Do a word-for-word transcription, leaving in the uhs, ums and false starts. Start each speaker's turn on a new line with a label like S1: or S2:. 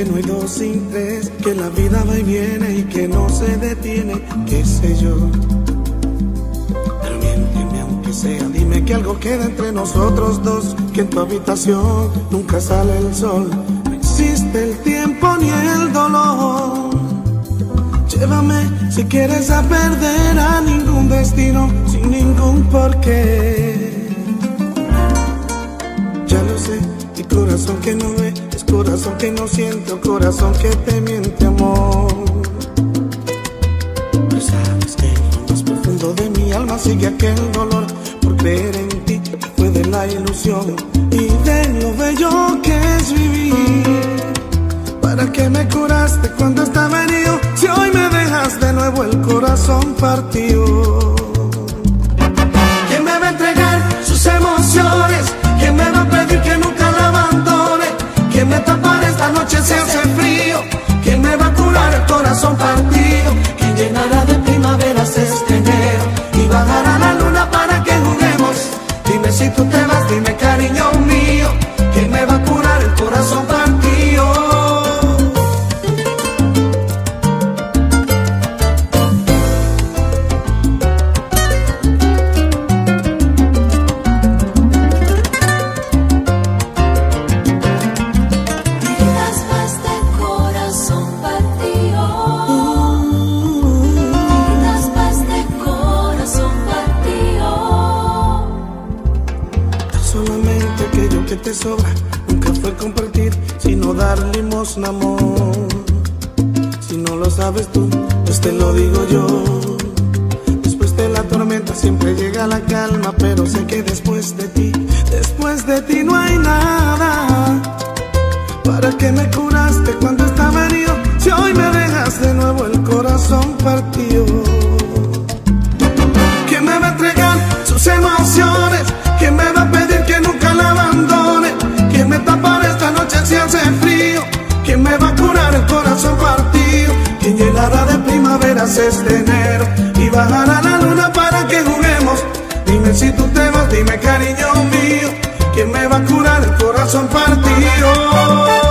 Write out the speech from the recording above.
S1: que no hay dos sin tres, que la vida va y viene y que no se detiene, qué sé yo. Pero miénteme aunque sea, dime que algo queda entre nosotros dos, que en tu habitación nunca sale el sol, no existe el tiempo ni el dolor. Llévame si quieres a perder a ningún destino, sin ningún porqué. Ya lo sé, mi corazón que no ve es corazón que no siente, o corazón que te miente, amor. Pero sabes que en lo más profundo de mi alma sigue aquel dolor por creer en ti, fue de la ilusión y de lo bello que es vivir. ¿Para qué me curaste cuando estaba herido, si hoy me dejas de nuevo el corazón partido? ¿Quién me va a entregar sus emociones? ¿Quién me va a pedir que nunca la abandone? ¿Quién me tapará esta noche si hace frío? ¿Quién me va a curar el corazón partido? ¿Quién llenará de primaveras este enero y bajará la luna para que juguemos? Dime si tú te vas, dime cariño mío, ¿quién me va a curar el corazón partido? Solamente aquello que te sobra nunca fue compartir, sino dar limosna, amor. Si no lo sabes tú, pues te lo digo yo. Después de la tormenta siempre llega la calma, pero sé que después de ti, después de ti no hay nada. ¿Para qué me curaste cuando estaba herido, si hoy me dejas de nuevo el corazón partido? ¿Quién me va a entregar sus emociones? ¿Quién me va a pedir que nunca la abandone? ¿Quién me tapará esta noche si hace frío? ¿Quién me va a curar el corazón partido? ¿Quién llenará de primaveras este enero y bajará la luna para que juguemos? Dime si tú te vas, dime cariño mío, ¿quién me va a curar el corazón partido?